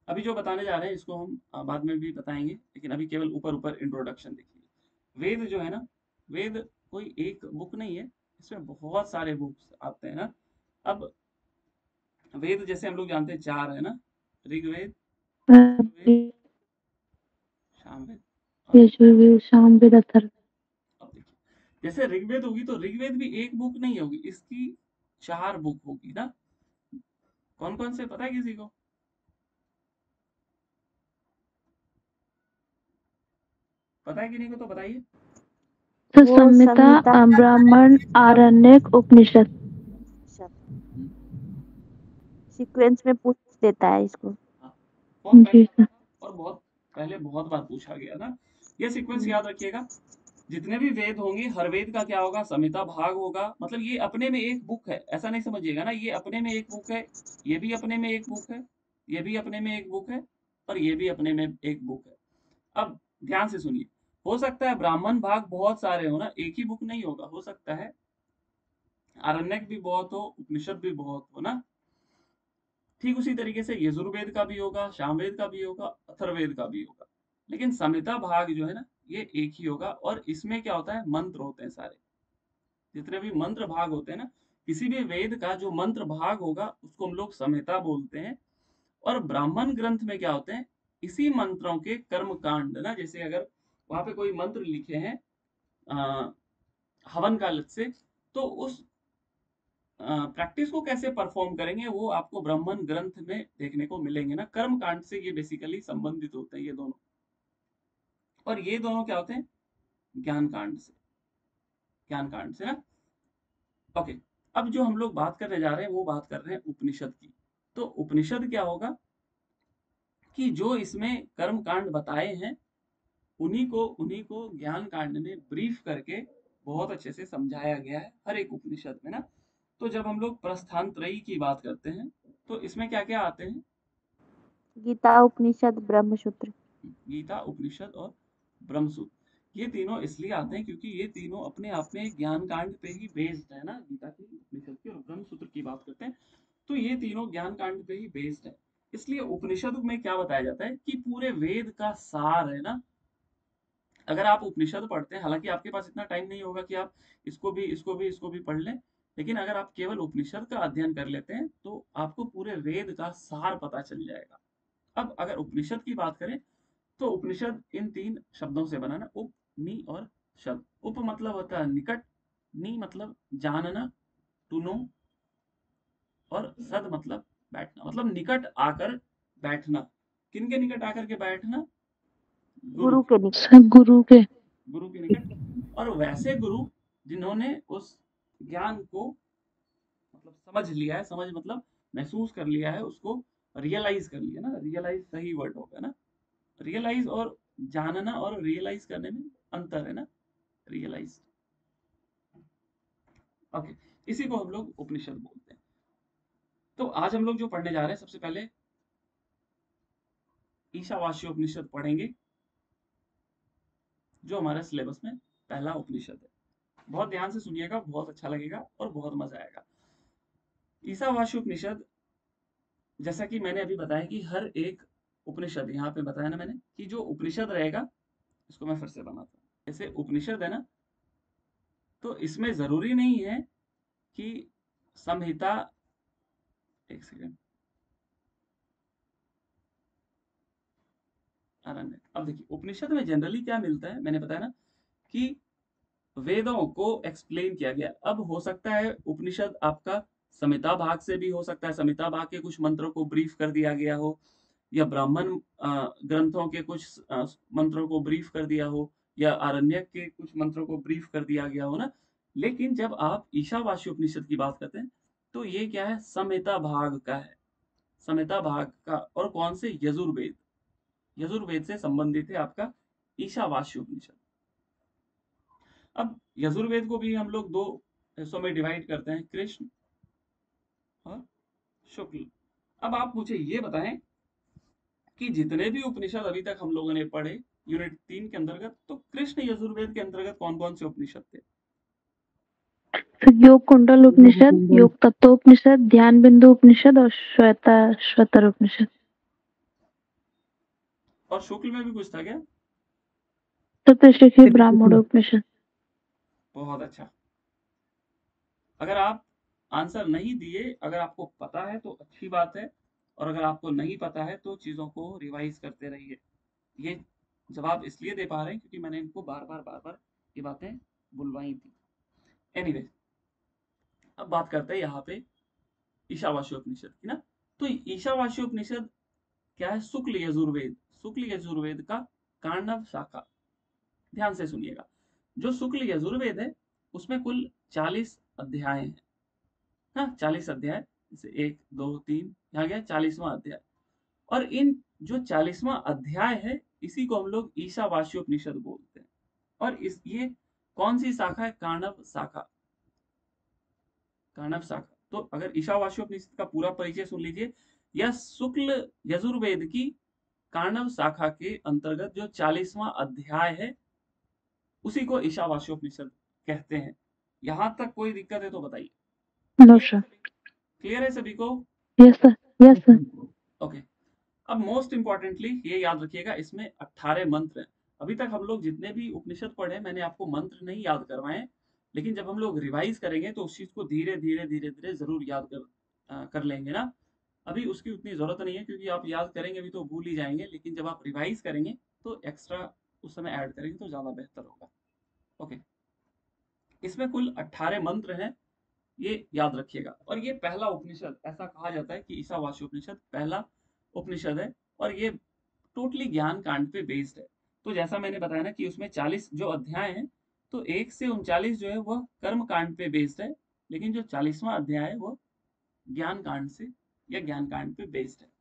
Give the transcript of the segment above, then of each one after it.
अभी जो बताने जा रहे हैं इसको हम बाद में भी बताएंगे, लेकिन अभी केवल ऊपर ऊपर इंट्रोडक्शन देखिए। वेद जो है ना, वेद कोई एक बुक नहीं है, इसमें बहुत सारे बुक्स आते हैं ना। अब वेद जैसे हम लोग जानते हैं चार है ना, ऋग्वेद, यजुर्वेद, सामवेद और यजुर्वेद, सामवेद, अथर्ववेद। अब देखिए, जैसे ऋग्वेद होगी तो ऋग्वेद भी एक बुक नहीं होगी, इसकी चार बुक होगी ना। कौन कौन से पता है किसी को? पता है कि नहीं को तो बताइए। तो वो संहिता, संहिता, ब्राह्मण, आरण्यक, उपनिषद। सीक्वेंस में पूछ देता है इसको। हाँ, बहुत पहले जी आता सर। था और बहुत पहले बहुत बार पूछा गया ना। ये सीक्वेंस याद रखिएगा। जितने भी वेद होंगे, हर वेद का क्या होगा, संहिता भाग होगा। मतलब ये अपने में एक बुक है, ऐसा नहीं समझिएगा ना, ये अपने में एक बुक है, ये भी अपने में एक बुक है, ये भी अपने में एक बुक है, और ये भी अपने में एक बुक है। अब ध्यान से सुनिए, हो सकता है ब्राह्मण भाग बहुत सारे हो ना, एक ही बुक नहीं होगा, हो सकता है आरण्यक भी बहुत हो, उपनिषद भी बहुत हो ना। ठीक उसी तरीके से यजुर्वेद का भी होगा, सामवेद का भी होगा, अथर्ववेद का भी होगा। लेकिन संहिता भाग जो है ना, ये एक ही होगा, और इसमें क्या होता है, मंत्र होते हैं सारे। जितने भी मंत्र भाग होते हैं ना, किसी भी वेद का जो मंत्र भाग होगा उसको हम लोग संहिता बोलते हैं। और ब्राह्मण ग्रंथ में क्या होते हैं, इसी मंत्रों के कर्म कांड ना, जैसे अगर वहां पे कोई मंत्र लिखे हैं हवन काल से, तो उस प्रैक्टिस को कैसे परफॉर्म करेंगे वो आपको ब्राह्मण ग्रंथ में देखने को मिलेंगे ना। कर्म कांड से ये बेसिकली संबंधित होते हैं ये दोनों, और ये दोनों क्या होते हैं, ज्ञान कांड से, ज्ञान कांड से ना। ओके, अब जो हम लोग बात करने जा रहे हैं वो बात कर रहे हैं उपनिषद की। तो उपनिषद क्या होगा कि जो इसमें कर्म कांड बताए हैं, उन्हीं को ज्ञान कांड में ब्रीफ करके बहुत अच्छे से समझाया गया है हर एक उपनिषद में ना। तो जब हम लोग प्रस्थानत्रयी की बात करते हैं, तो इसमें क्या क्या आते हैं, गीता, उपनिषद, ब्रह्मसूत्र। गीता, उपनिषद और ब्रह्मसूत्र। ये तीनों इसलिए आते हैं क्योंकि ये तीनों अपने आप में ज्ञान कांड पे ही बेस्ड है ना। गीता की, उपनिषद की और ब्रह्मसूत्र की बात करते हैं, तो ये तीनों ज्ञान कांड पे ही बेस्ड है। इसलिए उपनिषद में क्या बताया जाता है कि पूरे वेद का सार है ना। अगर आप उपनिषद पढ़ते हैं, हालांकि आपके पास इतना टाइम नहीं होगा कि आप इसको भी पढ़ लें, लेकिन अगर आप केवल उपनिषद का अध्ययन कर लेते हैं तो आपको पूरे वेद का सार पता चल जाएगा। अब अगर उपनिषद की बात करें, तो उपनिषद इन तीन शब्दों से बना ना, उप, नि और शब्द। उप मतलब होता है निकट, नि मतलब जानना, टू नो, और सद मतलब बैठना, मतलब निकट आकर बैठना। किनके निकट आकर के बैठना, गुरु गुरु के, के निकट। सब गुरु के। गुरु के निकट। और वैसे गुरु जिन्होंने उस ज्ञान को मतलब समझ लिया है, समझ मतलब महसूस कर लिया है, उसको रियलाइज कर लिया ना, रियलाइज सही वर्ड होगा ना। रियलाइज और जानना और रियलाइज करने में अंतर है ना, रियलाइज। ओके, इसी को हम लोग उपनिषद बोलते हैं। तो आज हम लोग जो पढ़ने जा रहे हैं, सबसे पहले ईशावास्य उपनिषद पढ़ेंगे, जो हमारे सिलेबस में पहला उपनिषद है। बहुत ध्यान से सुनिएगा, बहुत अच्छा लगेगा और बहुत मजा आएगा। ईशावास्य उपनिषद, जैसा कि मैंने अभी बताया कि हर एक उपनिषद, यहाँ पे बताया ना मैंने कि जो उपनिषद रहेगा, इसको मैं फिर से बनाता हूँ। जैसे उपनिषद है ना, तो इसमें जरूरी नहीं है कि संहिता, एक सेकेंड, आरण्य। अब देखिए उपनिषद में जनरली क्या मिलता है, मैंने बताया ना कि वेदों को एक्सप्लेन किया गया। अब हो सकता है उपनिषद आपका संहिता भाग से भी हो सकता है, संहिता भाग के कुछ मंत्रों को ब्रीफ कर दिया गया हो, या ब्राह्मण ग्रंथों के कुछ मंत्रों को ब्रीफ कर दिया हो, या आरण्यक के कुछ मंत्रों को ब्रीफ कर दिया गया हो ना। लेकिन जब आप ईशावास्य उपनिषद की बात करते हैं, तो ये क्या है, संहिता भाग का है, संहिता भाग का। और कौन से, यजुर्वेद, यजुर्वेद से संबंधित है आपका ईशावास्य उपनिषद। अब यजुर्वेद को भी हम लोग दो हिस्सों में डिवाइड करते हैं, कृष्ण और शुक्ल। अब आप मुझे ये बताएं कि जितने भी उपनिषद अभी तक हम लोगों ने पढ़े यूनिट 3 के अंतर्गत, तो कृष्ण यजुर्वेद के अंतर्गत कौन कौन से उपनिषद थे? योग कुंडल उपनिषद, योग तत्व उपनिषद, ध्यान बिंदु उपनिषद और श्वेता श्वेतर उपनिषद। और शुक्ल में भी कुछ था क्या? सप्तऋषि ब्राह्मण उपनिषद। बहुत अच्छा। अगर आप आंसर नहीं दिए, अगर आपको पता है तो अच्छी बात है, और अगर आपको नहीं पता है तो चीजों को रिवाइज करते रहिए। ये जवाब इसलिए दे पा रहे हैं क्योंकि मैंने इनको बार बार ये बातें बुलवाई थी। एनीवे, अब बात करते हैं यहाँ पे ईशावास्योपनिषद की ना। तो ईशावास्योपनिषद क्या है? शुक्ल यजुर्वेद, शुक्ल यजुर्वेद का कांडव शाखा। ध्यान से सुनिएगा, जो शुक्ल यजुर्वेद है उसमें कुल 40 अध्याय हैं। हाँ, 40 अध्याय, जैसे 1 2 3, यहाँ गया 40वां अध्याय। और इन जो 40वां अध्याय है, इसी को हम लोग ईशावास्योपनिषद बोलते हैं। और इस ये कौन सी शाखा है? कांडव शाखा। कांडव शाखा। तो अगर ईशावास्योपनिषद का पूरा परिचय सुन लीजिए, यह शुक्ल यजुर्वेद की कांडव शाखा के अंतर्गत जो 40वां अध्याय है, उसी को ईशावास्योपनिषद कहते हैं। यहां तक कोई दिक्कत है तो बताइए। No sir. क्लियर है सभी को? Yes sir, yes sir. Okay. अब मोस्ट इंपॉर्टेंटली ये याद रखिएगा, इसमें 18 मंत्र हैं। अभी तक हम लोग जितने भी उपनिषद पढ़े, मैंने आपको मंत्र नहीं याद करवाए, लेकिन जब हम लोग रिवाइज करेंगे तो उस चीज को धीरे धीरे धीरे धीरे जरूर याद कर लेंगे ना। अभी उसकी उतनी जरूरत नहीं है, क्योंकि आप याद करेंगे भी तो भूल ही जाएंगे, लेकिन जब आप रिवाइज करेंगे तो एक्स्ट्रा उस समय ऐड करेंगे तो ज्यादा बेहतर होगा। ओके। इसमें कुल 18 मंत्र हैं, ये याद रखिएगा। और ये पहला उपनिषद, ऐसा कहा जाता है कि ईशावास्योपनिषद पहला उपनिषद है, और ये टोटली ज्ञान कांड पे बेस्ड है। तो जैसा मैंने बताया ना कि उसमें 40 जो अध्याय हैं, तो 1 से 39 जो है वह कर्म कांड पे बेस्ड है, लेकिन जो 40वां अध्याय है वो ज्ञान कांड से या ज्ञान कांड पे बेस्ड है।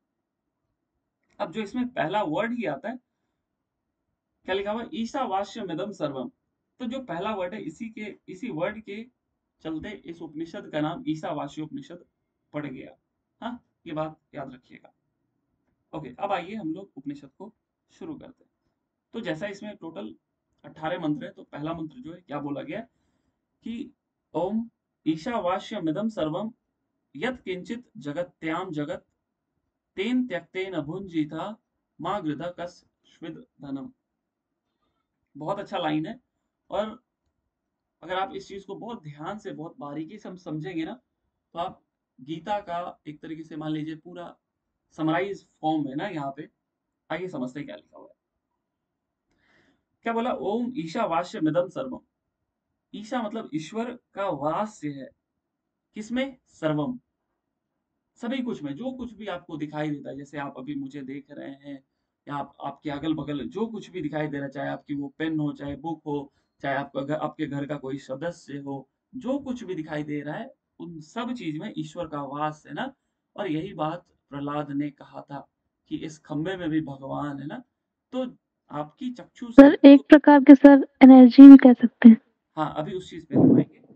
अब जो इसमें पहला वर्ड ही आता है, क्या लिखा हुआ है? ईशावास्यमिदं सर्वम। तो जो पहला वर्ड है, इसी वर्ड के चलते इस उपनिषद का नाम ईशावास्योपनिषद पड़ गया। हाँ, ये बात याद रखिएगा। ओके, अब आइए हम लोग उपनिषद को शुरू करते हैं। तो जैसा इसमें टोटल 18 मंत्र है, तो पहला मंत्र जो है क्या बोला गया कि ओम ईशावास्यमिदं सर्वम यत् किंचित जगत्याम जगत तेन त्यक्तेन भुंजीता मा गृधा कस्विद धनम। बहुत अच्छा लाइन है। और अगर आप इस चीज को बहुत ध्यान से, बहुत बारीकी से हम समझेंगे ना, तो आप गीता का एक तरीके से मान लीजिए पूरा समराइज फॉर्म है ना यहाँ पे। आइए समझते हैं क्या लिखा हुआ है। क्या बोला? ओम ईशावास्य मिदम सर्वम। ईशा मतलब ईश्वर का वास्य है, किसमें? सर्वम, सभी कुछ में। जो कुछ भी आपको दिखाई देता है, जैसे आप अभी मुझे देख रहे हैं, या आपके अगल बगल जो कुछ भी दिखाई दे रहा है, चाहे आपकी वो पेन हो, चाहे बुक हो, चाहे आपके घर का कोई सदस्य हो, जो कुछ भी दिखाई दे रहा है, उन सब चीज में ईश्वर का वास है ना। और यही बात प्रहलाद ने कहा था कि इस खंबे में भी भगवान है ना। तो आपकी चक्षु से सर एक प्रकार के सर एनर्जी भी कह सकते हैं। हाँ, अभी उस चीज पे हम आएंगे।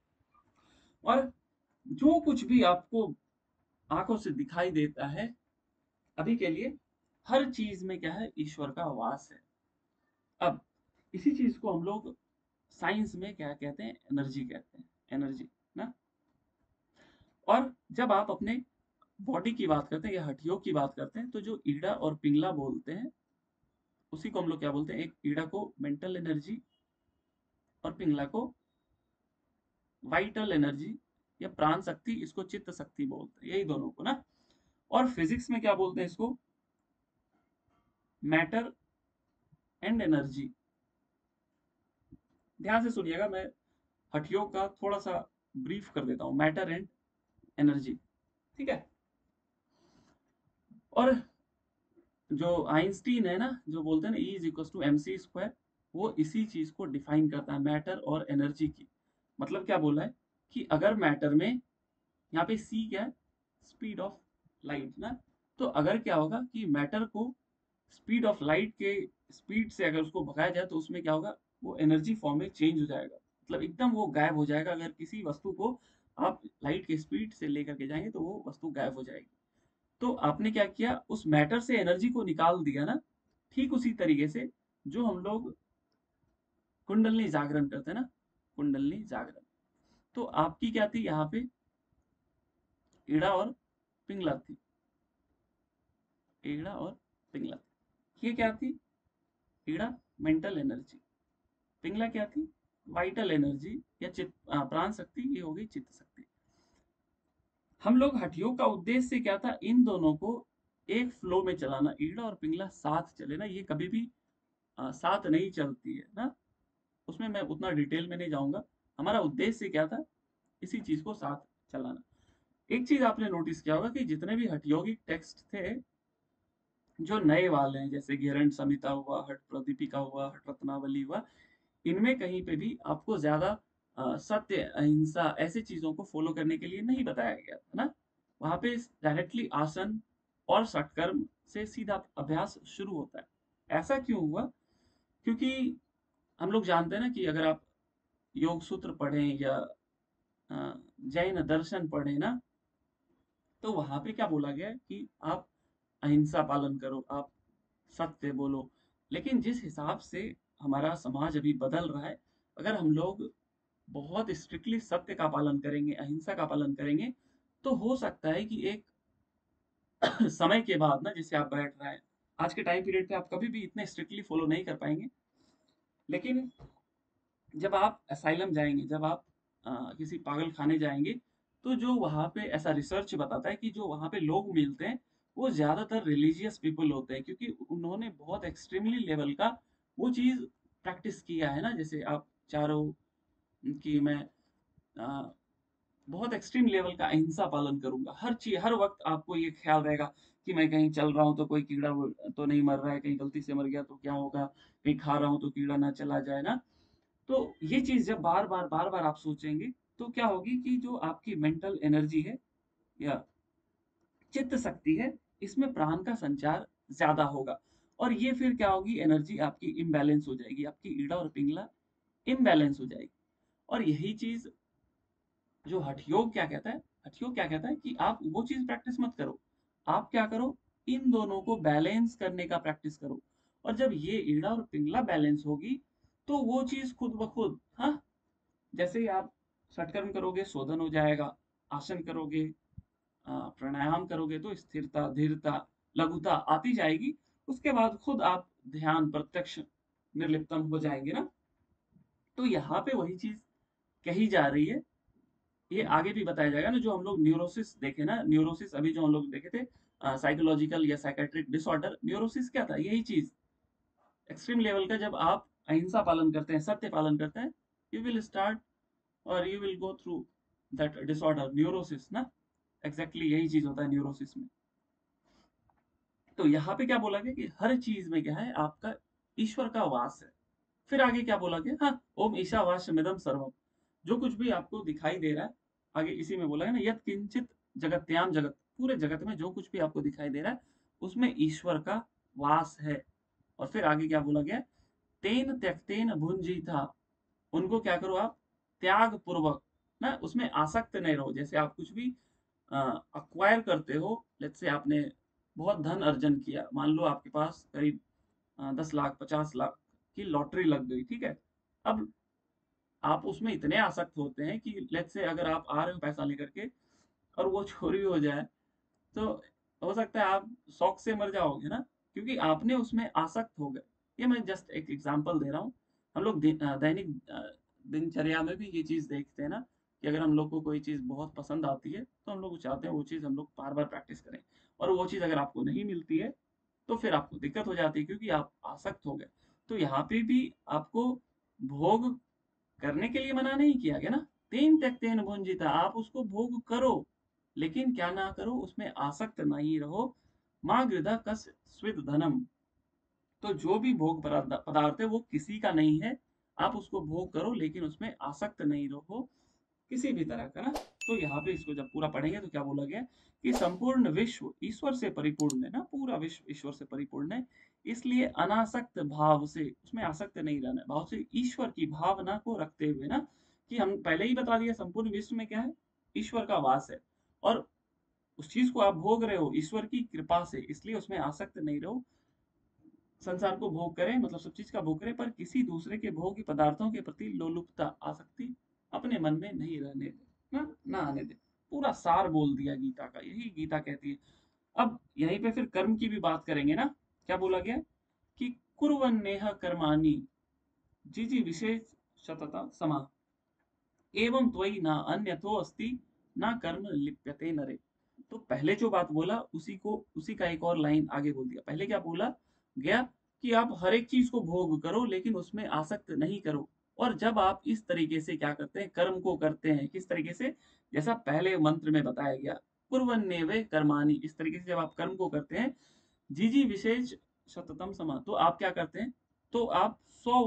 और जो कुछ भी आपको आंखों से दिखाई देता है, अभी के लिए हर चीज में क्या है? ईश्वर का वास है। अब इसी चीज को हम लोग साइंस में क्या कहते हैं? एनर्जी कहते हैं, एनर्जी ना। और जब आप अपने बॉडी की बात करते हैं या हड्डियों की बात करते हैं, तो जो ईड़ा और पिंगला बोलते हैं, उसी को हम लोग क्या बोलते हैं? एक ईड़ा को मेंटल एनर्जी और पिंगला को वाइटल एनर्जी या प्राण शक्ति, इसको चित्त शक्ति बोलते हैं, यही दोनों को ना। और फिजिक्स में क्या बोलते हैं इसको? Matter and energy. ध्यान से सुनिएगा, मैं हड्डियों का थोड़ा सा ब्रीफ कर देता हूं। मैटर एंड एनर्जी, ठीक है। और जो आइंस्टीन है ना, जो बोलते हैं ना E is equal to MC², वो इसी चीज को डिफाइन करता है, मैटर और एनर्जी की। मतलब क्या बोला है कि अगर मैटर में, यहाँ पे C क्या है? स्पीड ऑफ लाइट ना। तो अगर क्या होगा कि मैटर को स्पीड ऑफ लाइट के स्पीड से अगर उसको भगाया जाए, तो उसमें क्या होगा? वो एनर्जी फॉर्म में चेंज हो जाएगा, मतलब एकदम वो गायब हो जाएगा। अगर किसी वस्तु को आप लाइट के स्पीड से लेकर के जाएंगे, तो वो वस्तु गायब हो जाएगी। तो आपने क्या किया? उस मैटर से एनर्जी को निकाल दिया ना। ठीक उसी तरीके से जो हम लोग कुंडलनी जागरण करते हैं ना, कुंडलनी जागरण। तो आपकी क्या थी यहाँ पे? ईड़ा और पिंगला थी, ईड़ा और पिंगला थी। ये क्या थी? ईड़ा मेंटल एनर्जी, पिंगला क्या थी? वाइटल एनर्जी या प्राण शक्ति, ये हो गई चित्त शक्ति। हम लोग हठयोग का उद्देश्य क्या था? इन दोनों को एक फ्लो में चलाना, ईड़ा और पिंगला साथ चले ना, ये कभी भी साथ नहीं चलती है ना। उसमें मैं उतना डिटेल में नहीं जाऊंगा। हमारा उद्देश्य क्या था? इसी चीज को साथ चलाना। एक चीज आपने नोटिस किया होगा कि जितने भी हठयोगिक टेक्स्ट थे, जो नए वाले हैं, जैसे घेरंड संहिता हुआ, हठ प्रदीपिका हुआ, हठ रत्नावली हुआ, इनमें कहीं पे भी आपको ज्यादा सत्य, अहिंसा, ऐसी चीजों को फॉलो करने के लिए नहीं बताया गया था ना। वहां पे डायरेक्टली आसन और सटकर्म से सीधा अभ्यास शुरू होता है। ऐसा क्यों हुआ? क्योंकि हम लोग जानते हैं ना कि अगर आप योग सूत्र पढ़ें या जैन दर्शन पढ़ें ना, तो वहां पे क्या बोला गया है कि आप अहिंसा पालन करो, आप सत्य बोलो। लेकिन जिस हिसाब से हमारा समाज अभी बदल रहा है, अगर हम लोग बहुत स्ट्रिक्टली सत्य का पालन करेंगे, अहिंसा का पालन करेंगे, तो हो सकता है कि एक समय के बाद ना, जैसे आप बैठ रहे हैं आज के टाइम पीरियड पे, आप कभी भी इतने स्ट्रिक्टली फॉलो नहीं कर पाएंगे। लेकिन जब आप असाइलम जाएंगे, जब आप किसी पागल खाने जाएंगे, तो जो वहां पे ऐसा रिसर्च बताता है कि जो वहां पे लोग मिलते हैं, वो ज्यादातर रिलीजियस पीपल होते हैं, क्योंकि उन्होंने बहुत एक्सट्रीमली लेवल का वो चीज प्रैक्टिस किया है ना। जैसे आप चारों कि मैं अ, बहुत एक्सट्रीम लेवल का अहिंसा पालन करूंगा, हर चीज, हर वक्त आपको ये ख्याल रहेगा कि मैं कहीं चल रहा हूँ तो कोई कीड़ा तो नहीं मर रहा है, कहीं गलती से मर गया तो क्या होगा, कहीं खा रहा हूँ तो कीड़ा ना चला जाए ना। तो ये चीज जब बार बार आप सोचेंगे, तो क्या होगी कि जो आपकी मेंटल एनर्जी है या चित्त शक्ति है, इसमें प्राण का संचार ज्यादा होगा। और ये फिर क्या होगी? एनर्जी आपकी इम्बैलेंस हो जाएगी, आपकी ईड़ा और पिंगला इम्बैलेंस हो जाएगी। और यही चीज जो हठयोग क्या कहता है? हठयोग क्या कहता है कि आप वो चीज प्रैक्टिस मत करो, आप क्या करो? इन दोनों को बैलेंस करने का प्रैक्टिस करो। और जब ये ईड़ा और पिंगला बैलेंस होगी, तो वो चीज खुद ब खुद, हाँ, जैसे ही आप षटकर्म करोगे, शोधन हो जाएगा, आसन करोगे, प्राणायाम करोगे, तो स्थिरता, धीरता, लघुता आती जाएगी। उसके बाद खुद आप ध्यान, प्रत्यक्ष निर्लिप्तम हो जाएंगे ना। तो यहाँ पे वही चीज कही जा रही है। ये आगे भी बताया जाएगा ना, जो हम लोग न्यूरोसिस देखे ना, न्यूरोसिस अभी जो हम लोग देखे थे, साइकोलॉजिकल या साइकेट्रिक डिसऑर्डर, न्यूरोसिस क्या था? यही चीज, एक्सट्रीम लेवल का जब आप अहिंसा पालन करते हैं, सत्य पालन करते हैं, यू विल स्टार्ट और you will go through that disorder, neurosis ना। एग्जैक्टली यही चीज होता है न्यूरोसिस में। तो यहाँ पे क्या बोला गया कि हर चीज में क्या है? आपका ईश्वर का वास है। फिर आगे क्या बोला गया? हाँ, ओम ईशावास्यमिदं सर्वम, जो कुछ भी आपको दिखाई दे रहा है, आगे इसी में बोला है ना, यत किंचित जगत्याम जगत, पूरे जगत में जो कुछ भी आपको दिखाई दे रहा है, उसमें ईश्वर का वास है। और फिर आगे क्या बोला गया? तेन त्यक्तेन भुंजीथा, उनको क्या करो आप? त्याग पूर्वक ना, उसमें आसक्त नहीं रहो। जैसे आप कुछ भी अक्वायर करते हो, लेट्स से आपने बहुत धन अर्जन किया, मान लो आपके पास करीब 10 लाख 50 लाख की लॉटरी लग गई, ठीक है। अब आप उसमें इतने आसक्त होते हैं कि लेट्स से अगर आप आ रहे हो पैसा लेकर के और वो चोरी हो जाए, तो हो सकता है आप शौक से मर जाओगे ना, क्योंकि आपने उसमें आसक्त हो गए। ये मैं जस्ट एक एग्जांपल दे रहा हूँ। हम लोग दैनिक दिनचर्या में भी ये चीज देखते हैं ना, कि अगर हम लोग को कोई चीज बहुत पसंद आती है, तो हम लोग चाहते हैं वो चीज हम लोग बार बार प्रैक्टिस करें। और वो चीज अगर आपको नहीं मिलती है, तो फिर आपको दिक्कत हो जाती है, क्योंकि आप आसक्त हो गए। तो यहाँ पे भी आपको भोग करने के लिए मना नहीं किया गया ना। तेन त्यक्तेन भुंजिता, आप उसको भोग करो, लेकिन क्या ना करो? उसमें आसक्त नहीं रहो। माँ गृधा कस स्विद धनम, तो जो भी भोग पदार्थ है वो किसी का नहीं है, आप उसको भोग करो, लेकिन उसमें आसक्त नहीं रहो किसी भी तरह का ना। तो यहाँ पे इसको जब पूरा पढ़ेंगे, तो क्या बोला गया कि संपूर्ण विश्व ईश्वर से परिपूर्ण है ना, पूरा विश्व ईश्वर से परिपूर्ण है, इसलिए अनासक्त भाव से, उसमें आसक्त नहीं रहना है, भाव से ईश्वर की भावना को रखते हुए ना, कि हम पहले ही बता दिया संपूर्ण विश्व में क्या है? ईश्वर का वास है। और उस चीज को आप भोग रहे हो ईश्वर की कृपा से, इसलिए उसमें आसक्त नहीं रहो। संसार को भोग करें, मतलब सब चीज का भोग करें, पर किसी दूसरे के भोग्य पदार्थों के प्रति लोलुपता, आसक्ति अपने मन में नहीं रहने दे ना आने दे। पूरा सार बोल दिया गीता का, यही गीता कहती है। अब यहीं पे फिर कर्म की भी बात करेंगे ना। क्या बोला गया? कि कुर्वन्नेह कर्माणि जिजि विशेष शतता समा एवं त्वयि न अन्यथो अस्ति न कर्म लिप्यते नरे। तो पहले जो बात बोला उसी का एक और लाइन आगे बोल दिया। पहले क्या बोला गया कि आप हर एक चीज को भोग करो लेकिन उसमें आसक्त नहीं करो। और जब आप इस तरीके से क्या करते हैं, कर्म को करते हैं, किस तरीके से, जैसा पहले मंत्र में बताया गया, कुर्वन्नेवे कर्माणि, इस तरीके से जब आप कर्म को करते हैं, जीजी विशेष शततम समा, तो आप क्या करते हैं, तो आप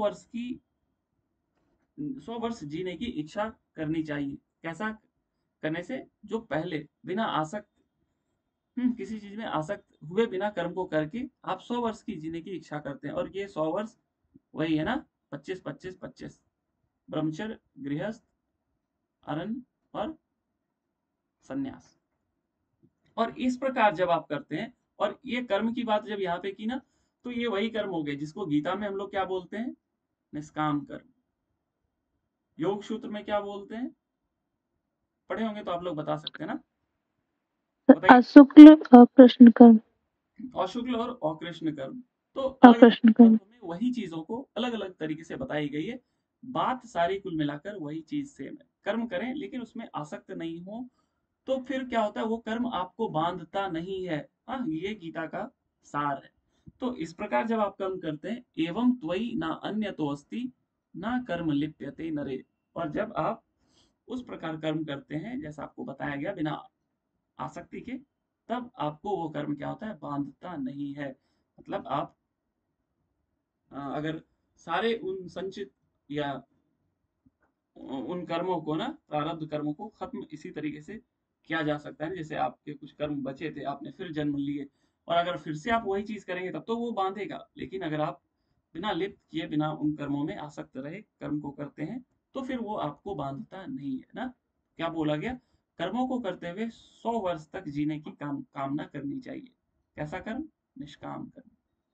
100 वर्ष जीने की इच्छा करनी चाहिए। कैसा करने से, जो पहले बिना आसक्त किसी चीज में आसक्त हुए बिना कर्म को करके आप 100 वर्ष की जीने की इच्छा करते हैं। और ये 100 वर्ष वही है ना, 25-25-25, ब्रह्मचर्य, गृहस्थ, अरण्य और सन्यास। और इस प्रकार जब आप करते हैं, और ये कर्म की बात जब यहाँ पे की ना, तो ये वही कर्म हो गए जिसको गीता में हम लोग क्या बोलते हैं, निष्काम कर्म। योग सूत्र में क्या बोलते हैं, पढ़े होंगे तो आप लोग बता सकते हैं ना, बताइए। अशुक्ल अकृष्ण कर्म। अशुक्ल और अकृष्ण कर्म। तो अलग अलग अकृष्ण कर्म। में वही चीजों को अलग अलग तरीके से बताई गई है। बात सारी कुल मिलाकर वही चीज सेम है। कर्म करें लेकिन उसमें आसक्त नहीं हो, तो फिर क्या होता है, वो कर्म आपको बांधता नहीं है। हाँ, ये गीता का सार है। तो इस प्रकार जब आप कर्म करते हैं, एवं त्वयि ना अन्य तो अस्ति ना कर्म लिप्यते नरे, और जब आप उस प्रकार कर्म करते हैं जैसा आपको बताया गया बिना आसक्ति के, तब आपको वो कर्म क्या होता है, बांधता नहीं है। मतलब आप अगर सारे उन संचित या उन कर्मों को ना, प्रारब्ध कर्मों को खत्म इसी तरीके से किया जा सकता है। जैसे आपके कुछ कर्म बचे थे, आपने फिर जन्म लिए, और अगर फिर से आप वही चीज करेंगे तब तो वो बांधेगा। लेकिन अगर आप बिना लिप्त किए, बिना उन कर्मों में आसक्त रहे कर्म को करते हैं, तो फिर वो आपको बांधता नहीं है ना। क्या बोला गया, कर्मों को करते हुए 100 वर्ष तक जीने की कामना करनी चाहिए। कैसा कर्म, निष्काम कर्म।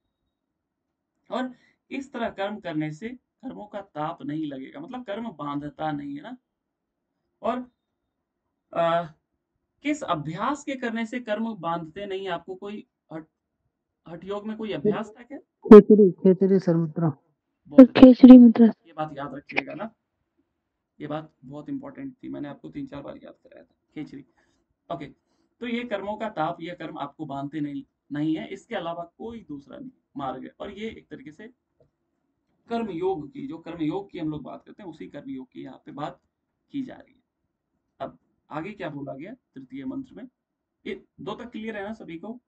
और इस तरह कर्म करने से कर्मों का ताप नहीं लगेगा, मतलब कर्म बांधता नहीं है ना। और आ, किस अभ्यास के करने से कर्म बांधते नहीं, आपको कोई हठ हठ योग में कोई अभ्यास था क्या? खेचरी सर्वत्र। बहुत अच्छा, खेचरी मुद्रा। ये बात याद रखिएगा ना, ये बात बहुत इंपॉर्टेंट थी, मैंने आपको 3-4 बार याद कराया था, खेचरी। ओके, तो ये कर्मों का ताप, ये कर्म आपको बांधते नहीं है, इसके अलावा कोई दूसरा नहीं मार्ग है। और ये एक तरीके से कर्म योग की, जो कर्म योग की हम लोग बात करते हैं, उसी कर्म योग की यहाँ पे बात की जा रही है। अब आगे क्या बोला गया तृतीय मंत्र में, ये 2 तक क्लियर है ना सभी को?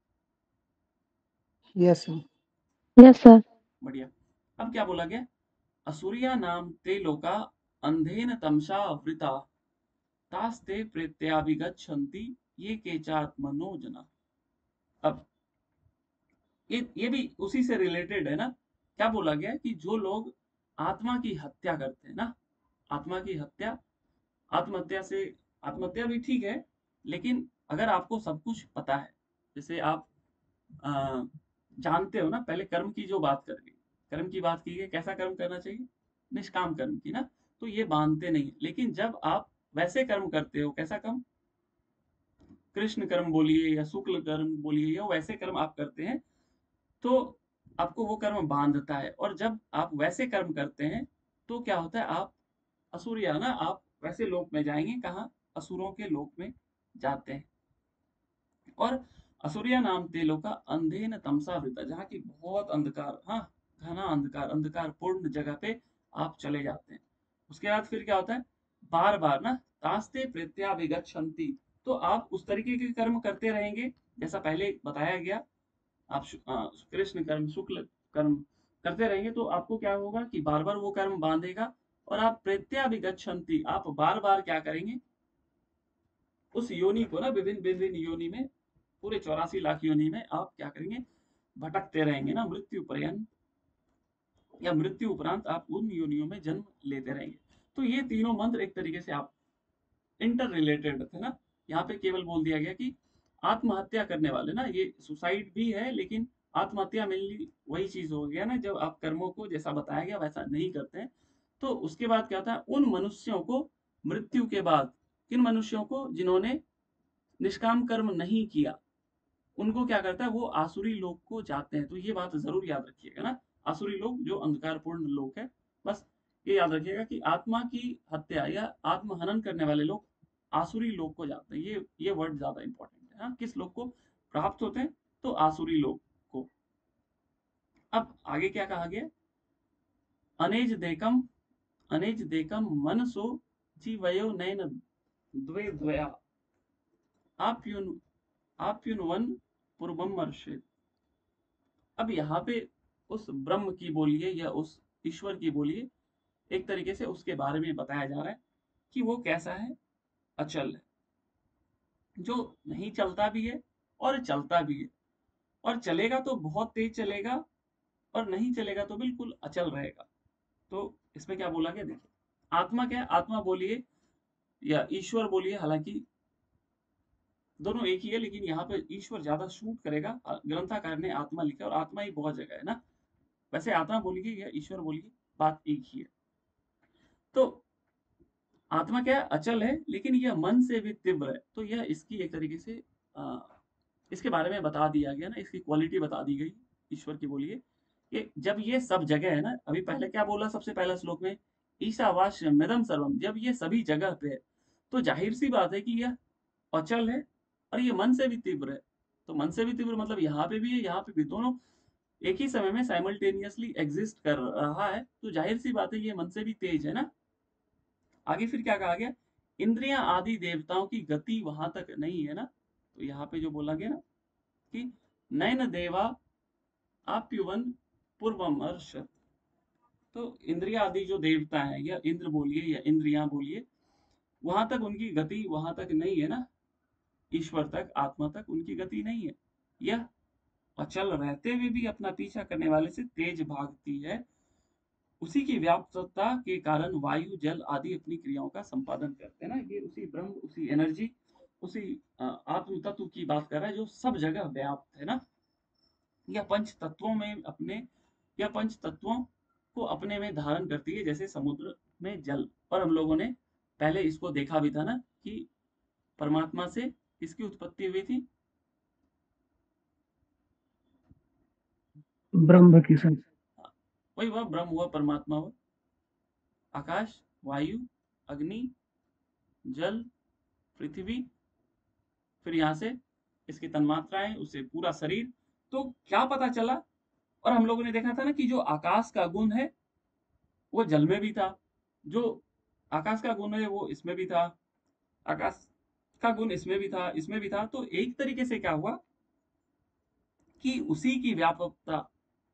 Yes yes sir. बढ़िया। अब क्या बोला गया, असुरिया नाम ते लोका अंधेन तमसा आवृता तास्ते प्रेत्याभिगच्छन्ति ये केचात्मनो जना। अब ये भी उसी से रिलेटेड है ना। क्या बोला गया कि जो लोग आत्मा की हत्या करते हैं ना, आत्मा की हत्या, आत्महत्या से, आत्महत्या भी ठीक है, लेकिन अगर आपको सब कुछ पता है, जैसे आप अ, जानते हो ना, पहले कर्म की जो बात कर गई, कर्म की बात की गई, कैसा कर्म करना चाहिए, निष्काम कर्म की ना, तो ये बांधते नहीं। लेकिन जब आप वैसे कर्म करते हो, कैसा कर्म, कृष्ण कर्म बोलिए या शुक्ल कर्म बोलिए, या वैसे कर्म आप करते हैं, तो आपको वो कर्म बांधता है। और जब आप वैसे कर्म करते हैं तो क्या होता है, आप असुरिया ना, आप वैसे लोक में जाएंगे, कहाँ, असुरों के लोक में जाते हैं। और असुरिया नाम तेलो का अंधेन तमसा वृता, जहाँ की बहुत अंधकार, हाँ, घना अंधकार, अंधकार पूर्ण जगह पे आप चले जाते हैं। उसके बाद फिर क्या होता है, बार बार ना, तास्ते प्रत्याभिगच्छन्ति, तो आप उस तरीके के कर्म करते रहेंगे जैसा पहले बताया गया। आप कृष्ण कर्म, शुक्ल कर्म करते रहेंगे, तो आपको क्या होगा कि बार बार वो कर्म बांधेगा। और आप प्रत्याभिगच्छन्ति, आप बार बार क्या करेंगे, उस योनि को ना, विभिन्न विभिन्न योनि में, पूरे 84 लाख योनि में आप क्या करेंगे, भटकते रहेंगे ना, मृत्यु पर्यंत, या मृत्यु उपरांत आप उन योनियों में जन्म लेते रहेंगे। तो ये तीनों मंत्र एक तरीके से आप इंटर रिलेटेड थे ना। यहाँ पे केवल बोल दिया गया कि आत्महत्या करने वाले ना, ये सुसाइड भी है, लेकिन आत्महत्या मेनली वही चीज हो गया ना, जब आप कर्मों को जैसा बताया गया वैसा नहीं करते हैं। तो उसके बाद क्या होता है, उन मनुष्यों को मृत्यु के बाद, किन मनुष्यों को, जिन्होंने निष्काम कर्म नहीं किया, उनको क्या करता है, वो आसुरी लोक को जाते हैं। तो ये बात जरूर याद रखिएगा ना, आसुरी लोक जो अंधकारपूर्ण लोक है, बस ये याद रखिएगा कि आत्मा की हत्या या आत्म हनन करने वाले लोग आसुरी लोक को जाते हैं। ये वर्ड ज्यादा इंपॉर्टेंट है। हाँ, किस लोक को प्राप्त होते हैं, तो आसुरी लोक को। अब आगे क्या कहा गया, अनेज देकम, अनेज देकम मनसो जीवयो नैन द्वे द्वया आप्युन आप्युनवन पूर्वम अर्षित। अब यहाँ पे उस ब्रह्म की बोलिए या उस ईश्वर की बोलिए, एक तरीके से उसके बारे में बताया जा रहा है कि वो कैसा है, अचल है, जो नहीं चलता भी है और चलता भी है, और चलेगा तो बहुत तेज चलेगा और नहीं चलेगा तो बिल्कुल अचल रहेगा। तो इसमें क्या बोला गया, देखिए आत्मा क्या है, आत्मा बोलिए या ईश्वर बोलिए, हालांकि दोनों एक ही है, लेकिन यहाँ पे ईश्वर ज्यादा शूट करेगा। ग्रंथाकार ने आत्मा लिखा और आत्मा ही बहुत जगह है ना, वैसे आत्मा बोलिए या ईश्वर बोलिए, बात एक ही है। तो आत्मा क्या है, अचल है, लेकिन यह मन से भी तीव्र है। तो यह इसकी एक तरीके से इसके बारे में बता दिया गया ना, इसकी क्वालिटी बता दी गई ईश्वर की बोलिए कि जब ये सब जगह है ना, अभी पहले क्या बोला सबसे पहला श्लोक में, ईशावास्यमिदं सर्वम, जब ये सभी जगह पे है तो जाहिर सी बात है कि यह अचल है और ये मन से भी तीव्र है। तो मन से भी तीव्र मतलब यहाँ पे भी है, यहाँ पे भी, दोनों एक ही समय में साइमल्टेनियसली एग्जिस्ट कर रहा है। तो जाहिर सी बात है ये मन से भी तेज है ना। आगे फिर क्या कहा गया, इंद्रियां आदि देवताओं की गति वहां तक नहीं है ना। तो यहाँ पे जो बोला गया ना कि नयन देवा आप्युवन पूर्वम अर्षत। तो इंद्रिया आदि जो देवता हैं, या इंद्र बोलिए या इंद्रियां बोलिए, वहां तक उनकी गति वहां तक नहीं है ना, ईश्वर तक, आत्मा तक उनकी गति नहीं है। यह अचल रहते हुए भी अपना पीछा करने वाले से तेज भागती है। उसी की व्यापकता के कारण वायु जल आदि अपनी क्रियाओं का संपादन करते हैं ना। ये उसी ब्रह्म, उसी एनर्जी, उसी आत्म तत्व की बात कर रहा है जो सब जगह व्याप्त है ना। यह पंच तत्वों में अपने, यह पंच तत्वों को अपने में धारण करती है, जैसे समुद्र में जल। और हम लोगों ने पहले इसको देखा भी था ना कि परमात्मा से किसकी उत्पत्ति हुई थी, ब्रह्म की सब। वही वह ब्रह्म हुआ, परमात्मा हुआ। आकाश, वायु, अग्नि, जल, पृथ्वी, फिर यहाँ से इसकी तन्मात्राएं, उसे पूरा शरीर। तो क्या पता चला, और हम लोगों ने देखा था ना कि जो आकाश का गुण है वो जल में भी था, जो आकाश का गुण है वो इसमें भी था, आकाश का गुण इसमें भी था, इसमें भी था। तो एक तरीके से क्या हुआ कि उसी की व्यापकता,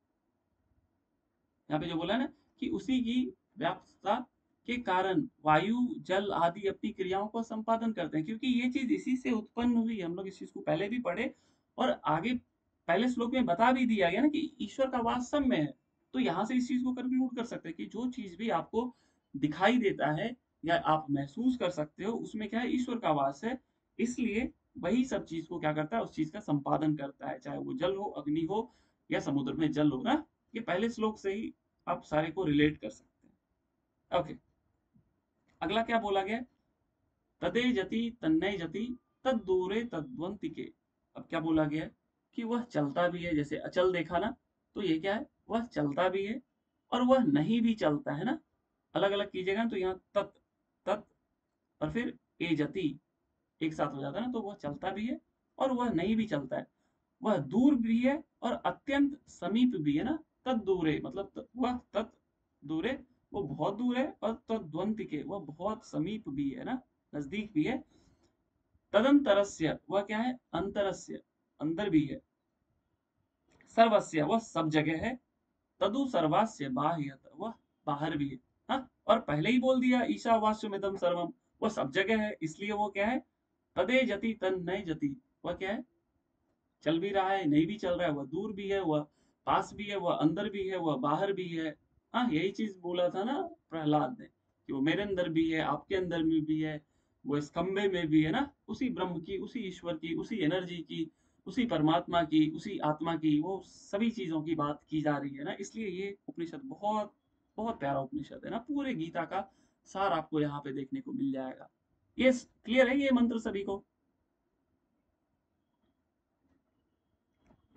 यहाँ पे जो बोला है ना कि उसी की व्यापकता के कारण वायु जल आदि अपनी क्रियाओं को संपादन करते हैं, क्योंकि ये चीज इसी से उत्पन्न हुई। हम लोग इस चीज को पहले भी पढ़े और आगे पहले श्लोक में बता भी दिया गया ना कि ईश्वर का वास सब में है। तो यहाँ से इस चीज को कंक्लूड कर सकते हैं कि जो चीज भी आपको दिखाई देता है या आप महसूस कर सकते हो, उसमें क्या है, ईश्वर का वास है। इसलिए वही सब चीज को क्या करता है, उस चीज का संपादन करता है, चाहे वो जल हो, अग्नि हो, या समुद्र में जल हो ना। ये पहले श्लोक से ही आप सारे को रिलेट कर सकते हैं। ओके, अगला क्या बोला गया, तदे जति तन्नय जति तद दूरे तद्वंतिके। अब क्या बोला गया है कि वह चलता भी है, जैसे अचल देखा ना, तो ये क्या है, वह चलता भी है और वह नहीं भी चलता है ना। अलग अलग कीजिएगा तो यहाँ तत्, तत् और फिर ए जति एक साथ हो जाता है ना, तो वह चलता भी है और वह नहीं भी चलता है। वह दूर भी है और अत्यंत समीप भी है ना। तद दूरे मतलब वह तत् दूरे, वो बहुत दूर है, और तद्वंत के वह बहुत समीप भी है ना, नजदीक भी है। तदंतरस्य वह क्या है, अंतरस्य अंदर भी है। सर्वस्य वह सब जगह है। तदु सर्वास्य बाह्यत वह बाहर भी है। हाँ, और पहले ही बोल दिया ईशावास्यमिदं सर्वम, वह सब जगह है, इसलिए वो क्या है, तदे जति तन नय जति, वह क्या है, चल भी रहा है, नहीं भी चल रहा है, वह दूर भी है, वह पास भी है, वह अंदर भी है, वह बाहर भी है। हाँ, यही चीज बोला था ना प्रहलाद ने कि वो मेरे अंदर भी है, आपके अंदर में भी है, वो इस खंबे में भी है ना। उसी ब्रह्म की, उसी ईश्वर की, उसी एनर्जी की, उसी परमात्मा की, उसी आत्मा की, वो सभी चीजों की बात की जा रही है ना। इसलिए ये उपनिषद बहुत बहुत प्यारा उपनिषद है ना, पूरे गीता का सार आपको यहाँ पे देखने को मिल जाएगा। ये क्लियर है ये मंत्र सभी को।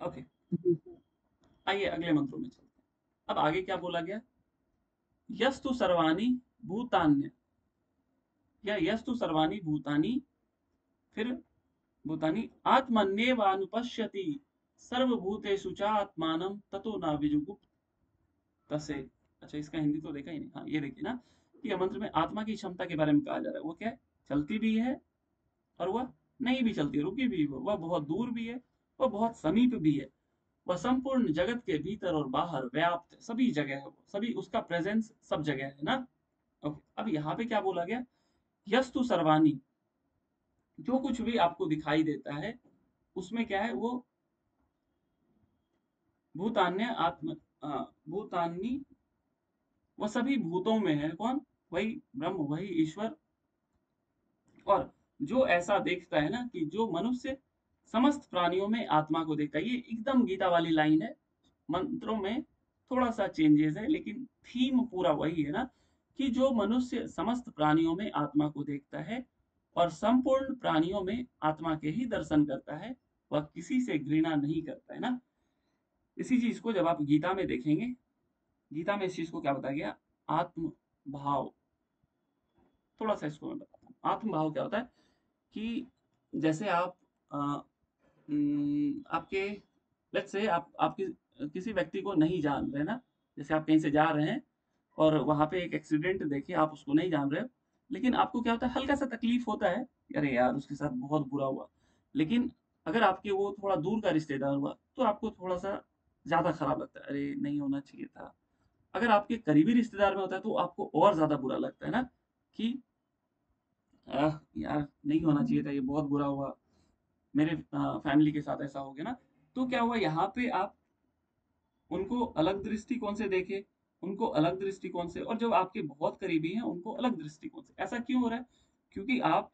ओके, आइए अगले मंत्रों में चलते हैं। अब आगे क्या बोला गया? यस्तु सर्वाणि भूतान्य, या यस्तु सर्वाणि भूतानि, फिर भूतानि आत्मन्येवानुपश्यति सर्वभूतेषु च आत्मानं ततो न विजुगुप्तसे। अच्छा, इसका हिंदी तो देखा ही नहीं। हाँ, ये देखिए ना कि यह मंत्र में आत्मा की क्षमता के बारे में कहा जा रहा है। वो क्या है? चलती भी है और वह नहीं भी चलती, रुकी भी, वह बहुत दूर भी है, वह बहुत समीप भी है, वह संपूर्ण जगत के भीतर और बाहर व्याप्त सभी जगह है, वो सभी, उसका प्रेजेंस सब जगह है ना। ओके, अब यहाँ पे क्या बोला गया? यस्तु सर्वाणी, जो कुछ भी आपको दिखाई देता है उसमें क्या है? वो भूतान्य आत्म भूतान्नी, वह सभी भूतों में है। कौन? वही ब्रह्म, वही ईश्वर। और जो ऐसा देखता है ना कि जो मनुष्य समस्त प्राणियों में आत्मा को देखता है, ये एकदम गीता वाली लाइन है। मंत्रों में थोड़ा सा चेंजेस है लेकिन थीम पूरा वही है ना, कि जो मनुष्य समस्त प्राणियों में आत्मा को देखता है और संपूर्ण प्राणियों में आत्मा के ही दर्शन करता है, वह किसी से घृणा नहीं करता है ना। इसी चीज को जब आप गीता में देखेंगे, गीता में इस चीज को क्या बताया गया? आत्म भाव। थोड़ा सा इसको मैं बताता हूँ। आत्म भाव क्या होता है कि जैसे आप आपके, लेट्स से आप किसी व्यक्ति को नहीं जान रहे ना, जैसे आप कहीं से जा रहे हैं और वहां पे एक एक्सीडेंट देखे, आप उसको नहीं जान रहे हो, लेकिन आपको क्या होता है? हल्का सा तकलीफ होता है, अरे यार उसके साथ बहुत बुरा हुआ। लेकिन अगर आपके वो थोड़ा दूर का रिश्तेदार हुआ तो आपको थोड़ा सा ज्यादा खराब लगता है, अरे नहीं होना चाहिए था। अगर आपके करीबी रिश्तेदार में होता है तो आपको और ज्यादा बुरा लगता है ना, कि यार नहीं होना चाहिए था, ये बहुत बुरा हुआ, मेरे फैमिली के साथ ऐसा हो गया ना। तो क्या हुआ? यहाँ पे आप उनको अलग दृष्टिकोण से देखे, उनको अलग दृष्टिकोण से, और जो आपके बहुत करीबी हैं उनको अलग दृष्टिकोण से। ऐसा क्यों हो रहा है? क्योंकि आप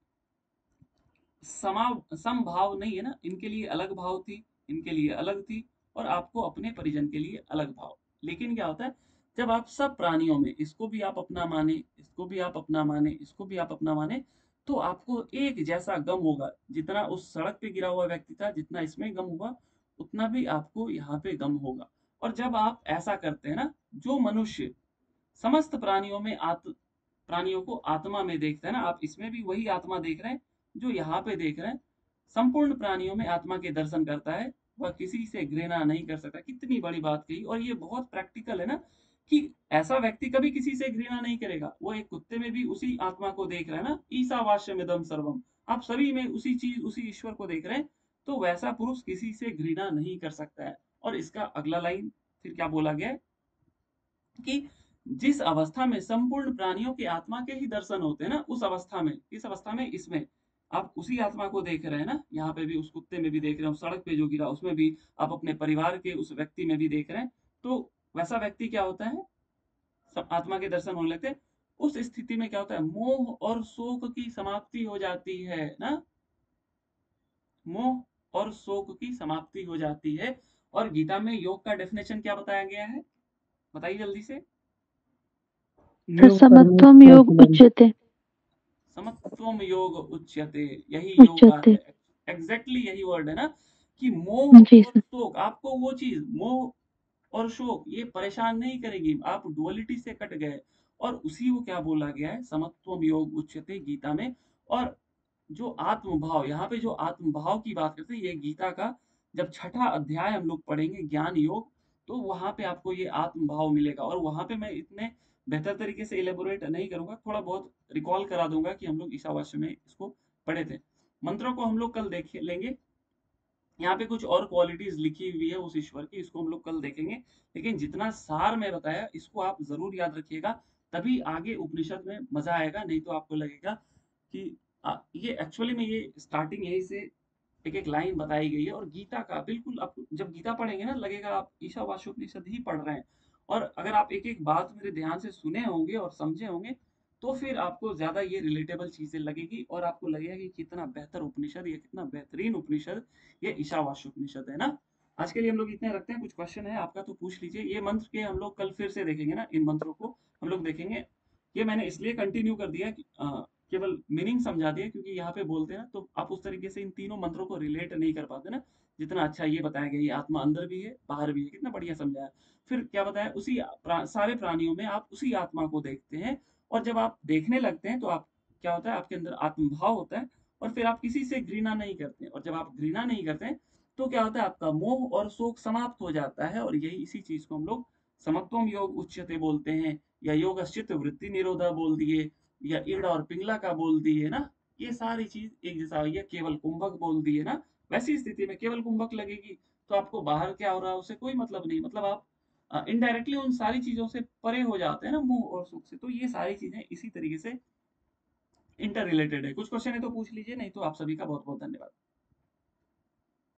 समभाव नहीं है ना, इनके लिए अलग भाव थी, इनके लिए अलग थी, और आपको अपने परिजन के लिए अलग भाव। लेकिन क्या होता है? जब आप सब प्राणियों में, इसको भी आप अपना माने, इसको भी आप अपना माने, इसको भी आप अपना माने, तो आपको एक जैसा गम होगा। जितना उस सड़क पे गिरा हुआ व्यक्ति था, जितना इसमें गम हुआ, उतना भी आपको यहाँ पे गम होगा। और जब आप ऐसा करते हैं ना, जो मनुष्य समस्त प्राणियों में प्राणियों को आत्मा में देखता है ना, आप इसमें भी वही आत्मा देख रहे हैं जो यहाँ पे देख रहे हैं। संपूर्ण प्राणियों में आत्मा के दर्शन करता है, वह किसी से घृणा नहीं कर सकता। कितनी बड़ी बात कही, और ये बहुत प्रैक्टिकल है ना, कि ऐसा व्यक्ति कभी किसी से घृणा नहीं करेगा। वो एक कुत्ते में भी उसी आत्मा को देख रहा है ना, ईसावास्यमिदं सर्वम, आप सभी में उसी चीज, उसी ईश्वर को देख रहे हैं। तो वैसा पुरुष किसी से घृणा नहीं कर सकता है। और इसका अगला लाइन फिर क्या बोला गया है कि जिस अवस्था में संपूर्ण प्राणियों की आत्मा के ही दर्शन होते हैं ना, उस अवस्था में, इस अवस्था में, इसमें आप उसी आत्मा को देख रहे हैं ना। यहाँ पे भी उस कुत्ते में भी देख रहे हैं, उस सड़क पे जो गिरा उसमें भी, आप अपने परिवार के उस व्यक्ति में भी देख रहे हैं। तो वैसा व्यक्ति क्या होता है? सब आत्मा के दर्शन होने लगते हैं। उस स्थिति में क्या होता है? मोह और शोक की समाप्ति हो जाती है ना, मोह और शोक की समाप्ति हो जाती है। और गीता में योग का डेफिनेशन क्या बताया गया है? बताइए जल्दी से। योग करने समत्वम योग संतुलन। उच्यते। समत्वम योग उच्यते, यही योग का उच्यते। एग्जैक्टली यही वर्ड है ना, कि मोह जी और सर। शोक, आपको वो चीज, मोह और शोक, ये परेशान नहीं करेगी। आप डुअलिटी से कट गए। और उसी को क्या बोला गया है? समत्वम योग उच्यते गीता में। और जो आत्म भाव, यहाँ पे जो आत्म भाव की बात करते हैं, ये गीता का जब छठा अध्याय हम लोग पढ़ेंगे, ज्ञान योग, तो वहां पे आपको ये आत्म भाव मिलेगा। और वहां पे मैं इतने बेहतर तरीके से इलेबोरेट नहीं करूंगा, थोड़ा बहुत रिकॉल करा दूंगा कि हम लोग ईशावास्य में इसको पढ़े थे। मंत्रों को हम लोग कल देख लेंगे। यहाँ पे कुछ और क्वालिटीज लिखी हुई है उस ईश्वर की, इसको हम लोग कल देखेंगे। लेकिन जितना सार मैं बताया, इसको आप जरूर याद रखिएगा, तभी आगे उपनिषद में मजा आएगा। नहीं तो आपको लगेगा कि ये एक्चुअली में, ये स्टार्टिंग यही से एक एक लाइन बताई गई है। और गीता का बिल्कुल, आप जब गीता पढ़ेंगे ना, लगेगा आप ईशावास्योपनिषद ही पढ़ रहे हैं। और अगर आप एक एक बात मेरे ध्यान से सुने होंगे और समझे होंगे, तो फिर आपको ज्यादा ये रिलेटेबल चीजें लगेगी, और आपको लगेगा कि कितना बेहतर उपनिषद, ये कितना बेहतरीन उपनिषद ये ईशावास्योपनिषद है ना। आज के लिए हम लोग इतने रखते हैं। कुछ क्वेश्चन है आपका तो पूछ लीजिए। ये मंत्र के हम लोग कल फिर से देखेंगे ना, इन मंत्रों को हम लोग देखेंगे। ये मैंने इसलिए कंटिन्यू कर दिया कि केवल मीनिंग समझा दिया, क्योंकि यहाँ पे बोलते हैं ना तो आप उस तरीके से इन तीनों मंत्रों को रिलेट नहीं कर पाते ना, जितना अच्छा ये बताया गया, ये आत्मा अंदर भी है बाहर भी है, कितना बढ़िया समझाया। फिर क्या बताया, उसी सारे प्राणियों में आप उसी आत्मा को देखते हैं, और जब आप देखने लगते हैं तो आप क्या होता है, आपके अंदर आत्मभाव होता है, और फिर आप किसी से घृणा नहीं करते, और जब आप घृणा नहीं करते हैं तो क्या होता है, आपका मोह और शोक समाप्त हो जाता है, और यही इसी चीज को हम लोग समत्वम योग उच्यते बोलते हैं, या योगश्चित्त वृत्ति निरोधा बोल दिए, या ईड़ और पिंगला का बोल दिए ना, ये सारी चीज एक जैसा हो गया। केवल कुंभक बोल दिए ना, वैसी स्थिति में केवल कुंभक लगेगी तो आपको बाहर क्या हो रहा है उससे कोई मतलब नहीं, मतलब आप इनडायरेक्टली उन सारी चीजों से परे हो जाते हैं ना, मोह और सुख से। तो ये सारी चीजें इसी तरीके से इंटर रिलेटेड है। कुछ क्वेश्चन है तो पूछ लीजिए, नहीं तो आप सभी का बहुत बहुत धन्यवाद।